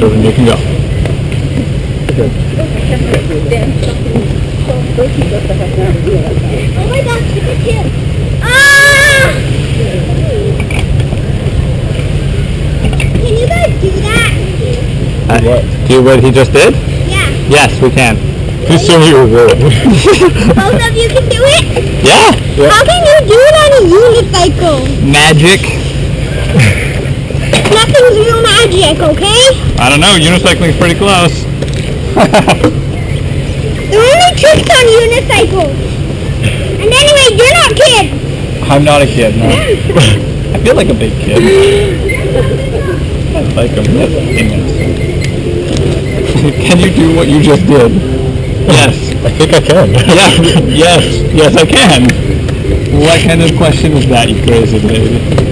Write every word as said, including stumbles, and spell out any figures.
children, you can go. Oh my gosh, look at him. Ah! Can you guys do that? Uh, do what he just did? Yeah. Yes, we can. He's soon you will. Both of you can do it? Yeah. yeah. How can you do it on a unicycle? Magic. Nothing's real magic, okay? I don't know. Unicycling's pretty close. There are only tricks on unicycles. And anyway, you're not a kid. I'm not a kid, no. I feel like a big kid. Like a bit innocent. Can you do what you just did? Yes. I think I can. Yeah. Yes. Yes, I can. What kind of question is that, you crazy lady?